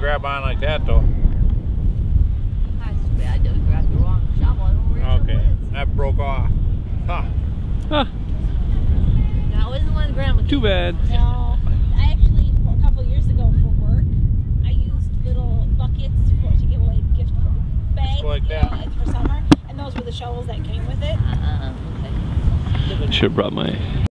grab on like that though. That's bad. I grabbed the wrong shovel. I don't know where your shovel is. That broke off. Huh. Huh. That wasn't the one Grandma gave. Too bad. No, I actually, a couple of years ago for work, I used little buckets to give away gift bags like that. for summer, and those were the shovels that came with it. Okay. Should have brought my